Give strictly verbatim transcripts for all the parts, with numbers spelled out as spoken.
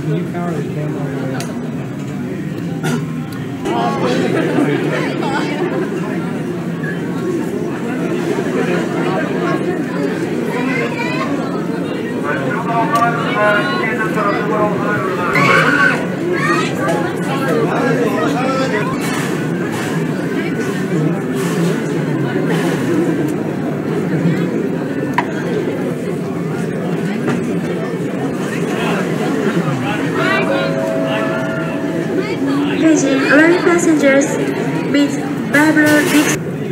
new power that came all the way up. Allowing passengers with Bible big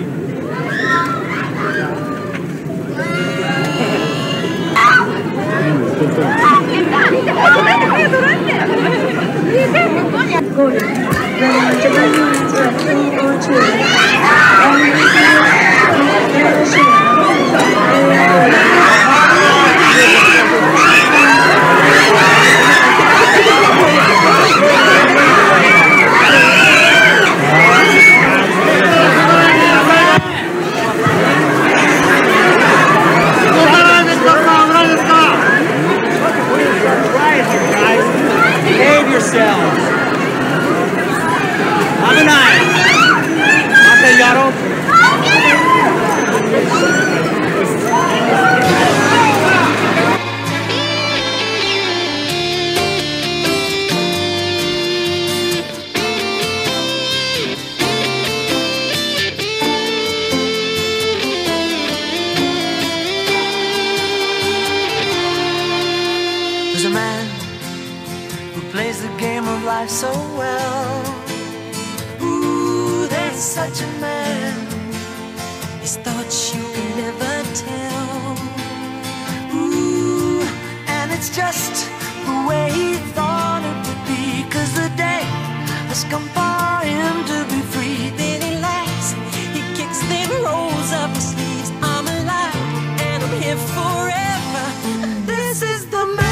Golden. When Japan units were three or two, only Behave yourselves. Have a night. Okay, Yaro. There's a man who plays the game of life so well. Ooh, there's such a man. His thoughts you can never tell. Ooh, and it's just the way he thought it would be. Cause the day has come for him to be free. Then he laughs, he kicks, then rolls up his sleeves. I'm alive and I'm here forever. This is the man.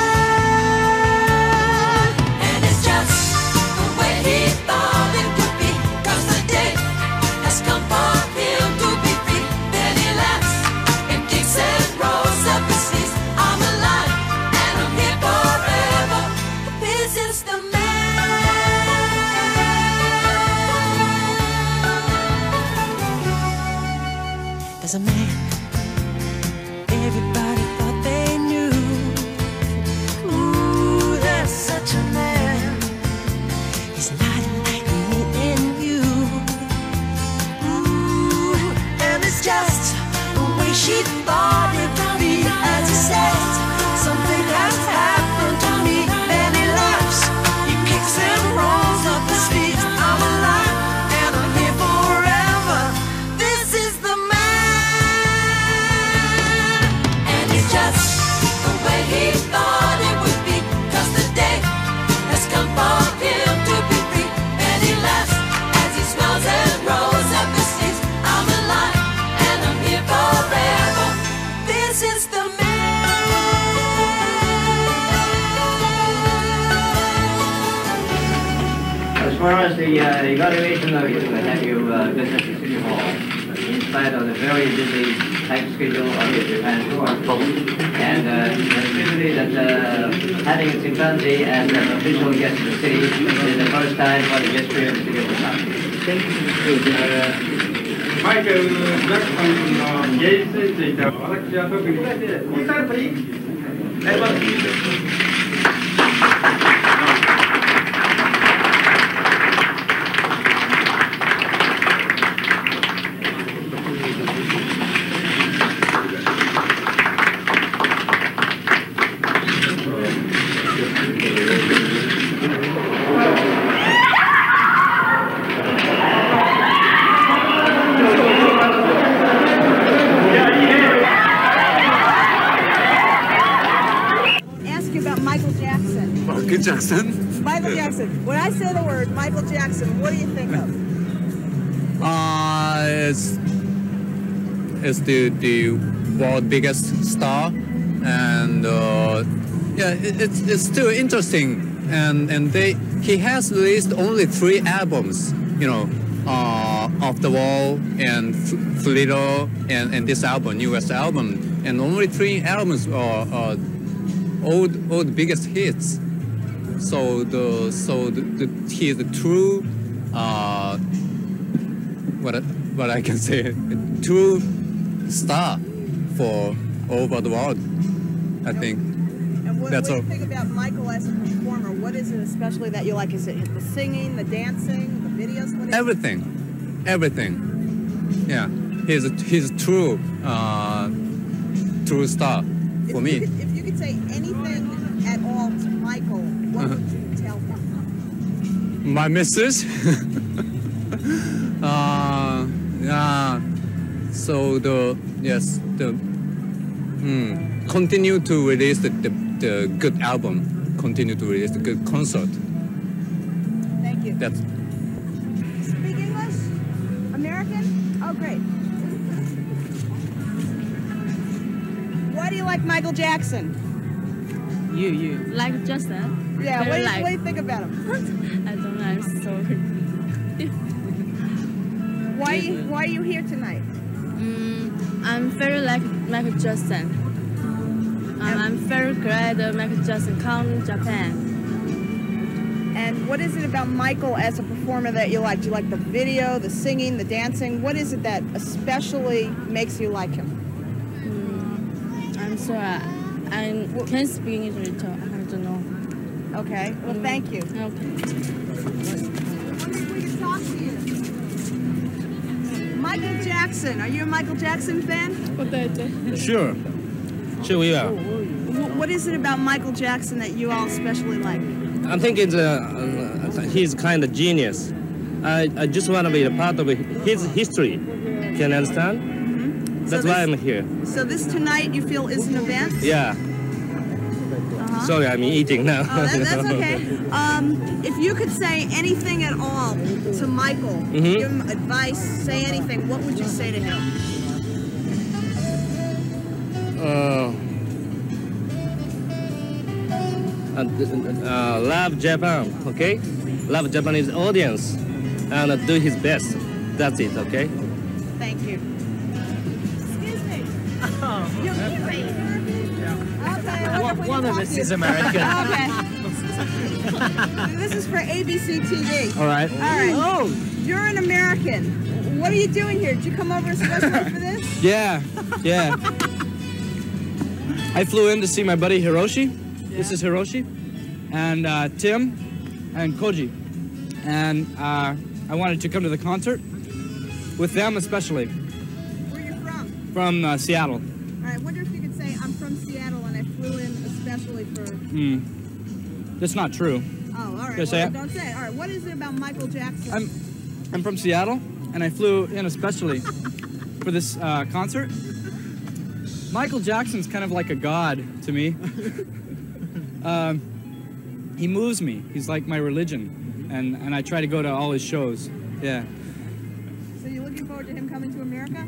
There's a man everybody thought they knew. Ooh, there's such a man. He's not like me and you. Ooh, and it's just the way she thought it would be. As he says, something has happened to me. Then he laughs, he kicks and rolls up his sleeves. I'm alive and I'm here forever. This is the just the way he thought it would be. Cause the day has come for him to be free. And he laughs as he smiles and rolls up his sleeves. I'm alive and I'm here forever. This is the man. As far as the uh, evaluation of you, have you uh, business at City Hall, in spite of the very busy tight schedule of the Japan tour, and uh, especially that uh, having a chimpanzee as an official guest of the city is the first time for the history of the city of Osaka. Michael Jackson の芸術については私は特にコンサルトになります。 Michael Jackson. Michael Jackson. When I say the word Michael Jackson, what do you think of? Uh, it's, it's the, the world's biggest star, and uh, yeah, it, it's, it's still interesting. And and they he has released only three albums, you know, uh, Off the Wall and Flito and and this album, newest album, and only three albums are, are all all the biggest hits. So the so the, the he is a true uh, what I- what I can say a true star for all over the world. I think. And what, That's what do all. you think about Michael as a performer? What is it especially that you like? Is it the singing, the dancing, the videos? What is Everything, everything. Yeah, he's a, he's a true uh, true star it? for If me. you could, if you could say anything at all to Michael, what Uh-huh. would you tell him? My missus. uh, yeah. So the yes the mm, continue to release the, the the good album. Continue to release the good concert. Thank you. That's Speak English? American? Oh, great. Why do you like Michael Jackson? You, you. Like just that? Yeah, what do, Very you, like. what do you think about him? I don't know, I'm sorry. Why, are you, why are you here tonight? Mm, I'm very like Michael Jackson. Um, I'm very glad that Michael Jackson come to Japan. And what is it about Michael as a performer that you like? Do you like the video, the singing, the dancing? What is it that especially makes you like him? Mm, I'm sorry, I can't speak English. I don't know. Okay, well, thank you. Okay. I wonder if we could talk to you. Michael Jackson, are you a Michael Jackson fan? Sure. Sure we are. Wh- What is it about Michael Jackson that you all especially like? I think it's uh, uh, he's kind of genius. I, I just want to be a part of his history. Can you understand? That's So why this- I'm here. So this tonight you feel is an event? Yeah. Uh-huh. Sorry, I'm eating now. Oh, that, that's okay. Um, if you could say anything at all to Michael, Mhm. give him advice, say anything, what would you say to him? Uh, uh, uh, love Japan, okay? Love Japanese audience and uh, do his best. That's it, okay? Thank you. Excuse me. You're American? Okay, I wonder if we One can of talk us to you. is American. Okay. This is for A B C T V. All right. All right. Oh, You're an American. What are you doing here? Did you come over especially for this? yeah, yeah. I flew in to see my buddy Hiroshi. This is Hiroshi, and uh, Tim, and Koji, and uh, I wanted to come to the concert with them especially. Where you from? From uh, Seattle. All right. I wonder if you could say I'm from Seattle and I flew in especially for. Hmm. That's not true. Oh, all right. Should I say Well, it? don't say it. All right. What is it about Michael Jackson? I'm I'm from Seattle, and I flew in especially for this uh, concert. Michael Jackson's kind of like a god to me. um, he moves me. He's like my religion, and and I try to go to all his shows. Yeah. So you're looking forward to him coming to America?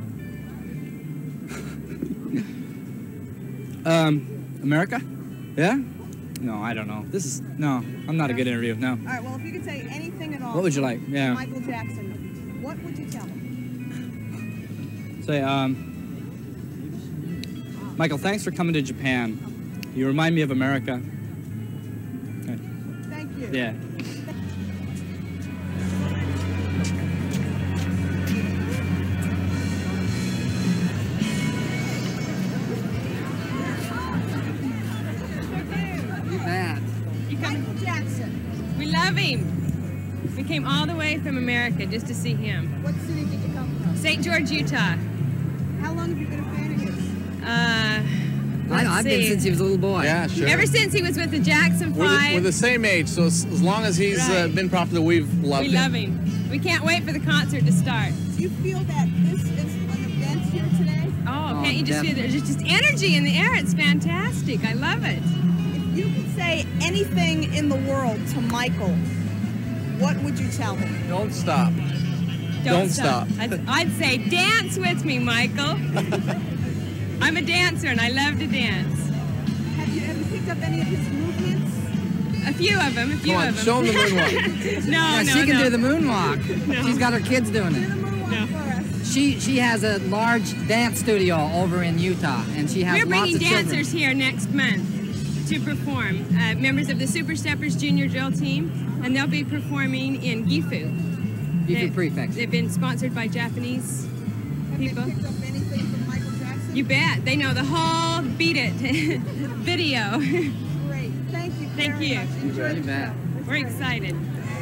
Um, America? Yeah? No, I don't know. This is no. I'm not a good interview. No. All right. Well, if you could say anything at all. What would you like? to Yeah. Michael Jackson. What would you tell him? Say, um, Michael, thanks for coming to Japan. You remind me of America. Okay. Thank you. Yeah. Michael Jackson. We love him. We came all the way from America just to see him. What city did you come from? Saint George, Utah. How long have you been a fan of his? Uh, let's I, I've been see. since he was a little boy. Yeah, sure. Ever since he was with the Jackson We're the, Five. we're the same age, so as, as long as he's uh, Right. been popular, we've loved we him. love him. We can't wait for the concert to start. Do you feel that this is an event here today? Oh, can't you just feel there's just energy in the air? It's fantastic. I love it. If you could say anything in the world to Michael, what would you tell him? Don't stop. Don't, stop. I'd, I'd say dance with me, Michael. I'm a dancer and I love to dance. Have you ever picked up any of his movements? A few of them, a few Come on, of them. show him the moonwalk. no, Yeah, no, she can no. do the moonwalk. No. She's got her kids doing it. No. She she has a large dance studio over in Utah, and she has We're lots bringing of children. dancers here next month to perform. Uh, members of the Super Steppers Junior Drill Team, and they'll be performing in Gifu. Gifu They- Prefecture. They've been sponsored by Japanese people. Have they picked up anything from Michael Jackson? You bet. They know the whole Beat It video. Great. Thank you Thank very you. much. Enjoy You the bet. show. We're excited.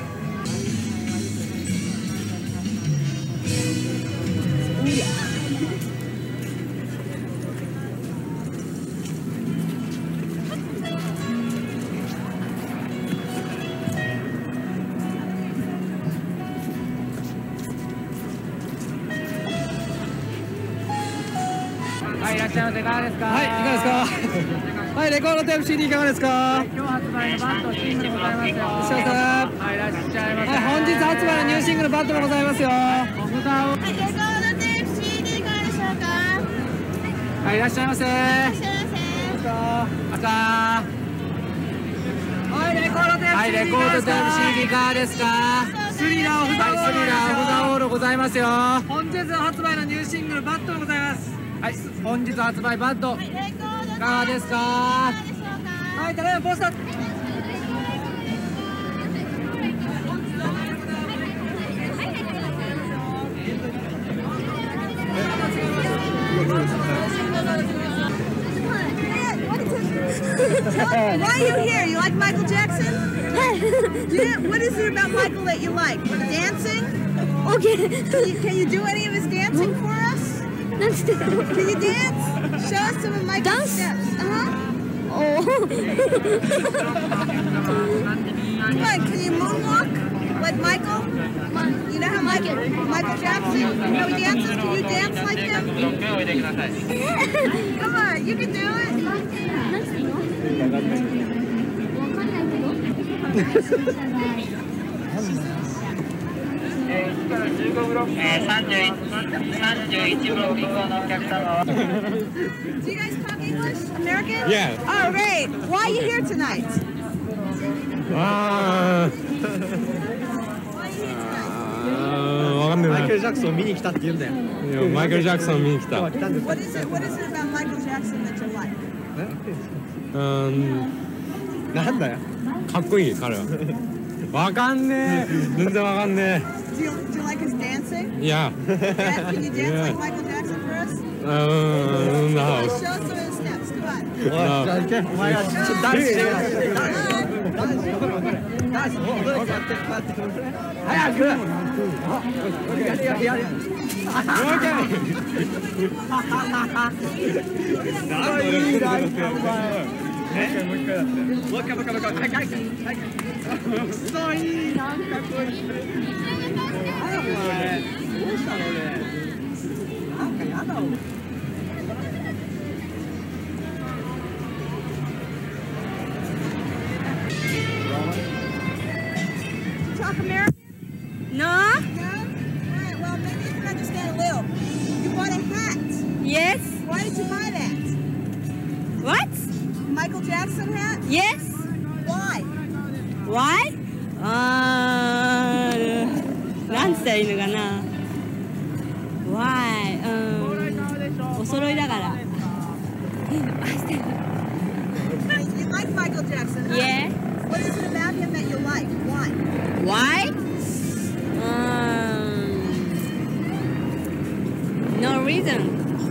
はい、いらっしゃいませ。いかがですか。 はい、いかがですか。はい、レコードテープ シーディー いかがですか。 今日発売のバンドシングルございますよ。 いらっしゃいませ。 はい、いらっしゃいませ。 はい、本日発売のニューシングルバットもございますよ。 お札を。 はい、レコードテープ シーディー いかがでしょうか。 はい、いらっしゃいませ。 いらっしゃいませ。 赤。はい、レコードテープ シーディー はい、レコードテープ シーディー いかがですか。スリラーお札はい、スリラーお札オールございますよ。 本日発売のニューシングルバットもございます。はい、本日発売バッド。 はい、レコードテープいかがですか。 いかがでしょうか。 はい、ただいまポスター。 Why are you here? You like Michael Jackson? Yeah. What is it about Michael that you like? Dancing? Okay. Can you, can you do any of his dancing for us? Can you dance? Show us some of Michael's Dance? steps. Uh-huh. Oh. Come on, can you moonwalk like Michael? You know how Michael, Michael Jackson, you know he dances? Can you dance like him? Come on, you can do it. えー、いちからじゅうごブロック、えー、さんじゅういちブロックのお客様。 Do you guys talk English? American? Yeah. All right. Why are you here tonight? Ah. Why are you here tonight? わかんない。 マイケル・ジャクソンを見に来たって言うんだよ。 いやマイケル・ジャクソン見に来た。 What is it? What is it about Michael Jackson that you like? うーん。 なんだよ。 かっこいい彼は。わかんねえ。全然わかんね Do you, do you like his dancing? え。いや。 Yeah, can you dance Yeah. like Michael Jackson for us? うーん。 Come な on, show us some of his steps. Come on. おい、じゃあ行け。お前がちょっとダンスしてよ。ダンス。ダンス。ダンス。踊れ。やって。やって。早く。やれやれやれ。いいライブ。もう一回もう一回だって。もう一回もう一回もう一回。はいはいはい。そういいなんかこれ。あやお前。どうしたの俺。なんかやだお前。 Talk American? No? No? All right, well, maybe you can understand a little. You bought a hat. Yes. Why did you buy that? What? Michael Jackson hat? Yes. Why? Why? あー、なんつったらいいのかな。Why? うん、お揃いだから。 You like Michael Jackson, huh? Yeah. What is it about him that you like? Why? Why? Um, no reason.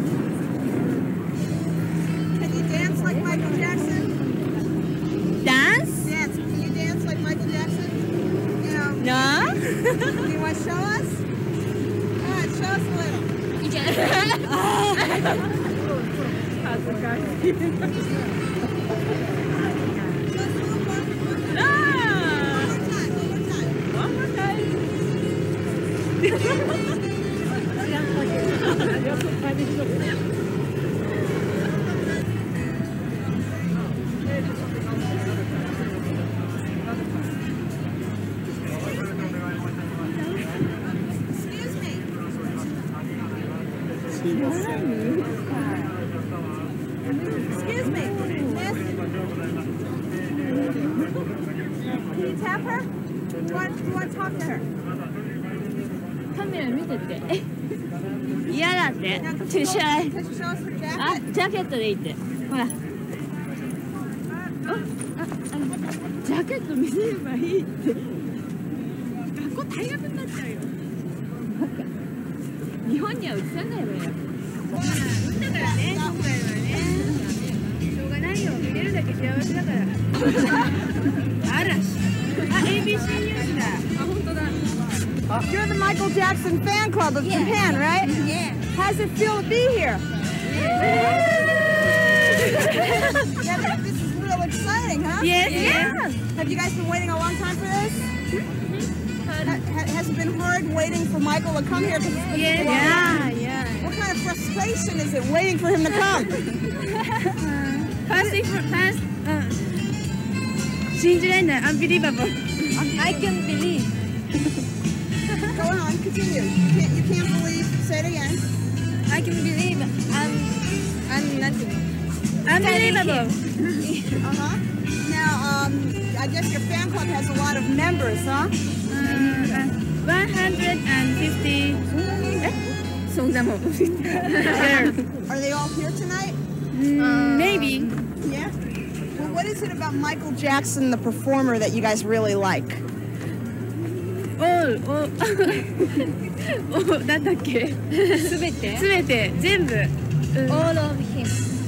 Can you dance like Michael Jackson? Dance? Dance. Can you dance like Michael Jackson? You know. No? Do you want to show us? All right, show us a little. いけ。恥ずかしい。 Show us a little more. Ah! One more time. One more time. One more time. Excuse me. Excuse me. Miss. Can you tap her? Do you want, do you want to talk to her? カメラ見てて。嫌だって。 Now, トゥシャイ。 Can you show us her あ、 jacket? ジャケットでいいって。ほら。 All ジャケット見せればいいって。学校大学になっちゃうよ。日本には映さないわよ。だからね、今回はね。しょうがないよ。見れるだけ幸せだから。嵐。あ、エービーシー ニュースだ。あ、本当だ。 You're the Michael Jackson fan club of Yeah. Japan, right? Yeah. How does it feel to be here? Yeah. Yeah, this is real exciting, huh? Yes, yes. Have you guys been waiting a long time for this? Ha- ha- has it been hard waiting for Michael to come here? 'Cause it's been Yeah, so long? yeah, yeah. What kind of frustration is it waiting for him to come? First, first, uh, 信じられない unbelievable. I can believe. Go on, continue. You can't, you can't believe. Say it again. I can believe. I'm, I'm nothing. Unbelievable. Uh-huh. Now, um, I guess your fan club has a lot of members, huh? Uh, one hundred fifty. Are they all here tonight? Mm, maybe. Yeah? Well, what is it about Michael Jackson, the performer, that you guys really like? All, all. なんだっけすべてすべて全部 All of him.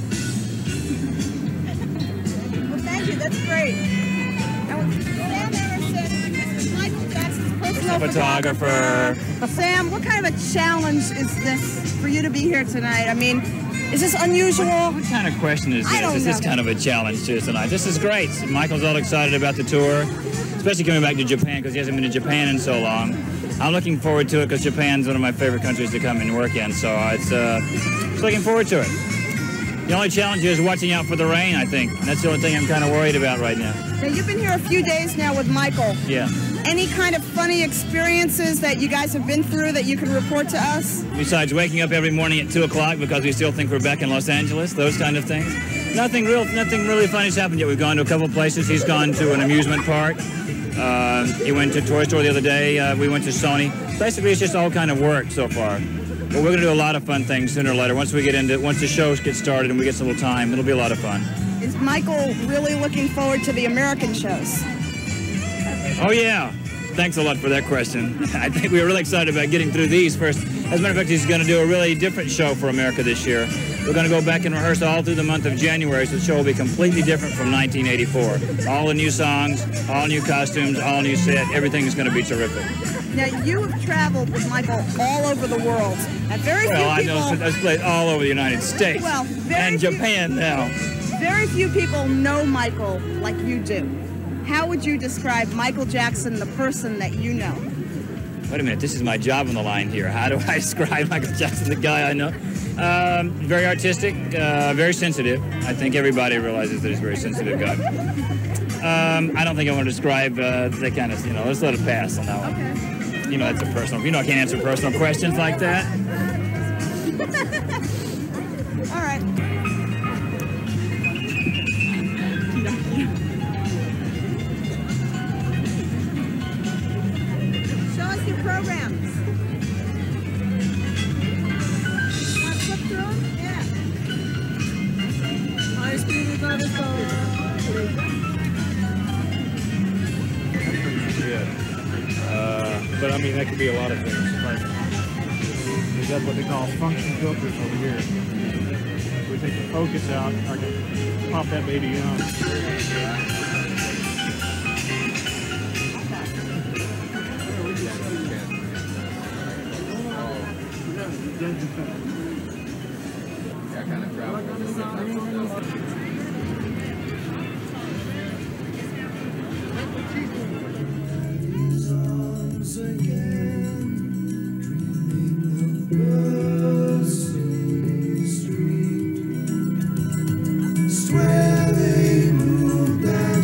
Well, thank you. That's great. Now, Sam Emerson is Michael Jackson's personal photographer. Sam, what kind of a challenge is this for you to be here tonight? I mean, is this unusual? What kind of question is I this? don't Is this know. kind of a challenge to us tonight? This is great. Michael's all excited about the tour, especially coming back to Japan because he hasn't been to Japan in so long. I'm looking forward to it because Japan's one of my favorite countries to come and work in, so it's uh, just looking forward to it. The only challenge is watching out for the rain, I think. That's the only thing I'm kind of worried about right now. Now, you've been here a few days now with Michael. Yeah. Any kind of funny experiences that you guys have been through that you can report to us? Besides waking up every morning at two o'clock because we still think we're back in Los Angeles, those kind of things. Nothing real, nothing really funny's happened yet. We've gone to a couple of places. He's gone to an amusement park. Uh, he went to Toy Store the other day. Uh, we went to Sony. Basically, it's just all kind of work so far. But we're going to do a lot of fun things sooner or later. Once we get into, once the shows get started and we get some little time, it'll be a lot of fun. Is Michael really looking forward to the American shows? Oh yeah. Thanks a lot for that question. I think we were really excited about getting through these first. As a matter of fact, he's going to do a really different show for America this year. We're going to go back and rehearse all through the month of January, so the show will be completely different from nineteen eighty-four. All the new songs, all new costumes, all new set. Everything is going to be terrific. Now, you have traveled with Michael all over the world, and very Well, few I people... know I've played all over the United States Well, very and few- Japan now. Very few people know Michael like you do. How would you describe Michael Jackson, the person that you know? Wait a minute, this is my job on the line here. How do I describe Michael Jackson, the guy I know? Um, very artistic, uh, very sensitive. I think everybody realizes that he's a very sensitive guy. Um, I don't think I want to describe uh, that kind of, you know, let's let it pass on that one. Okay. You know, that's a personal, you know, I can't answer personal questions like that. All right. Show us your programs. Want to flip through them? Yeah. High school without Yeah. Uh, but I mean, that could be a lot of things. Like, is that what they call function filters over here? We take the focus out, I can pop that baby on. Where they moved and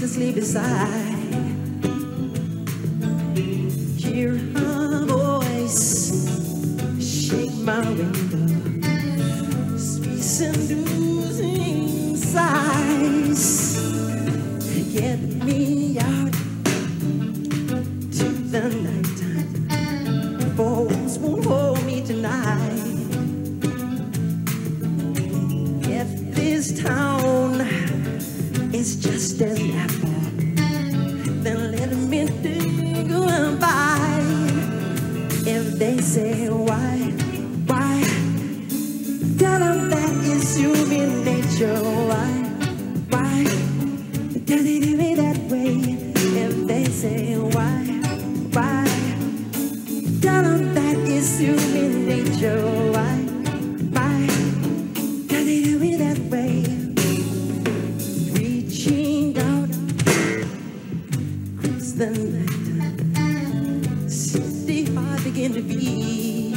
sleep beside. Hear her voice shake my window, sweet seducing sighs. Get me out to the nighttime. Folks won't hold me tonight. If this town is just an apple, then let me do goodbye. If they say why, why, tell them that it's human nature. Why, why, do they do me that way? If they say why, why, tell them that it's human nature. Why, why, do they do me that way? Reaching out across the night, city heart begin to beat.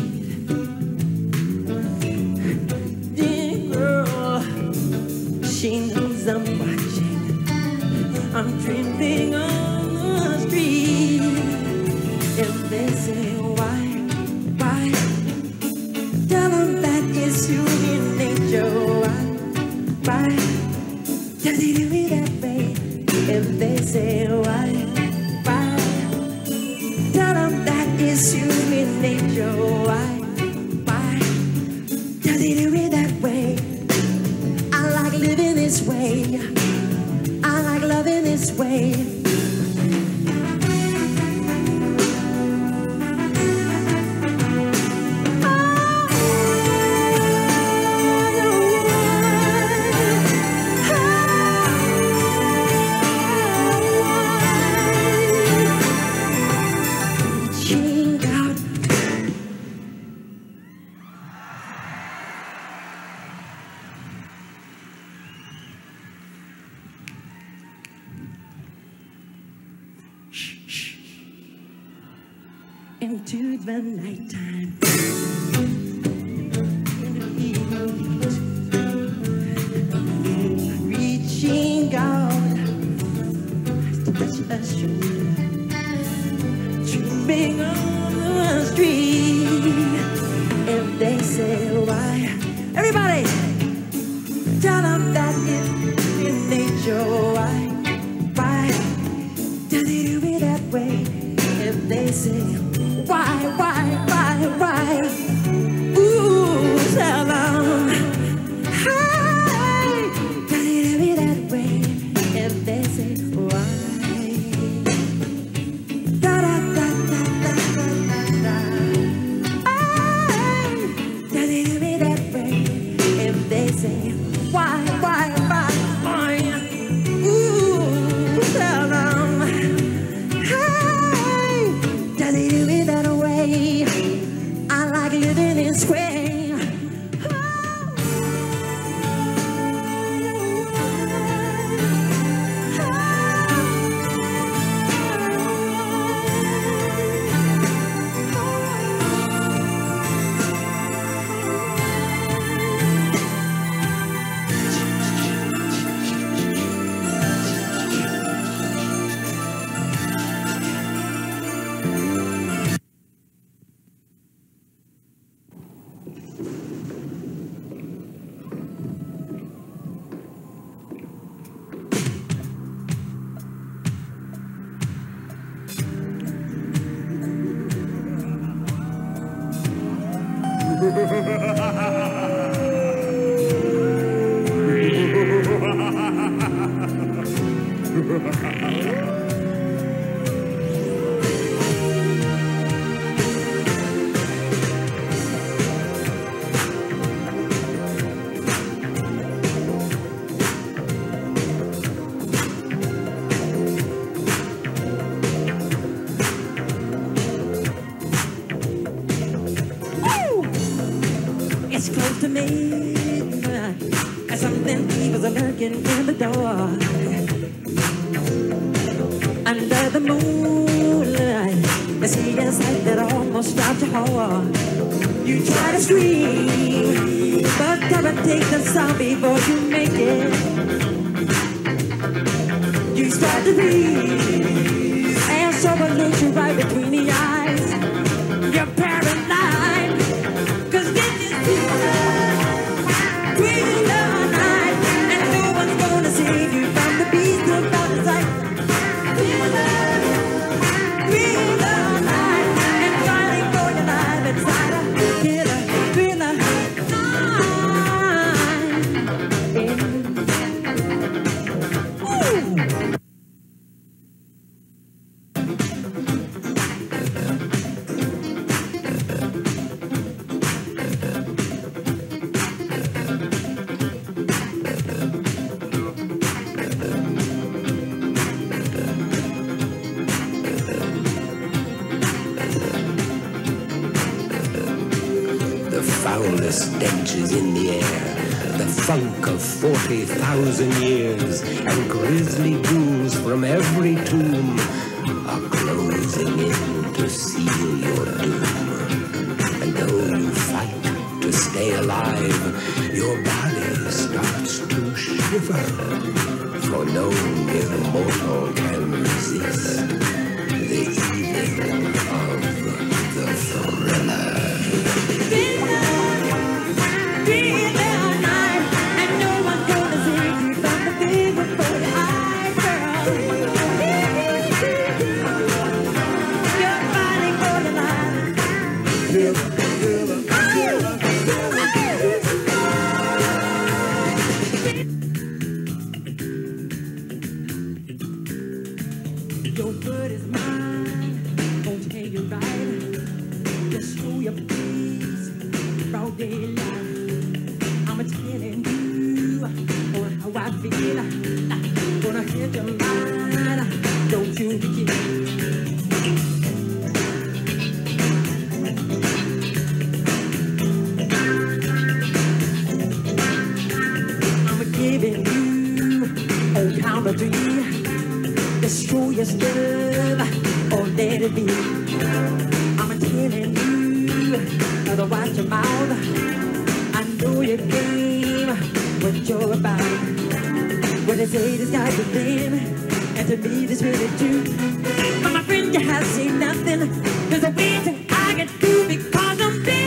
Dear girl, she knows I'm watching. I'm dreaming on the street. If they say why, why, tell them that it's human nature. Why, why, does he do me that way? If they say why, why, tell them that it's human nature. Why, why, does he do me that way? I like living this way. I like loving this way. Into the nighttime, in the heat, reaching out to touch a shoulder, dreaming on the street. If they say why, everybody, tell them that it's in nature. Why, why, do they do it that way? If they say why, why, why, why? Ooh, tell them, hey, does it do me that way? If they say why, da da da da da da da, hey, does it do me that way? If they say why, why, why, why? Ooh, tell them, hey, does it do me that way? I like living this way. It's close to midnight, and something evils are lurking in the door. Under the moonlight, I see a sight that almost stops your heart. You try to scream, but cover take the sound before you make it. You strategies. And someone looks you right between the eyes. You're paralyzed. Cause this is real night. And no one's gonna save you from the beast about the sight. Real night. And fighting for your life inside a killer, thriller night. Stenches in the air, the funk of forty thousand years, and grisly ghouls from every tomb are closing in to seal your doom. And though you fight to stay alive, your body starts to shiver, for no mere mortal can resist the evil of the thriller. But my friend, you have seen nothing. There's a way that I can do because I'm big.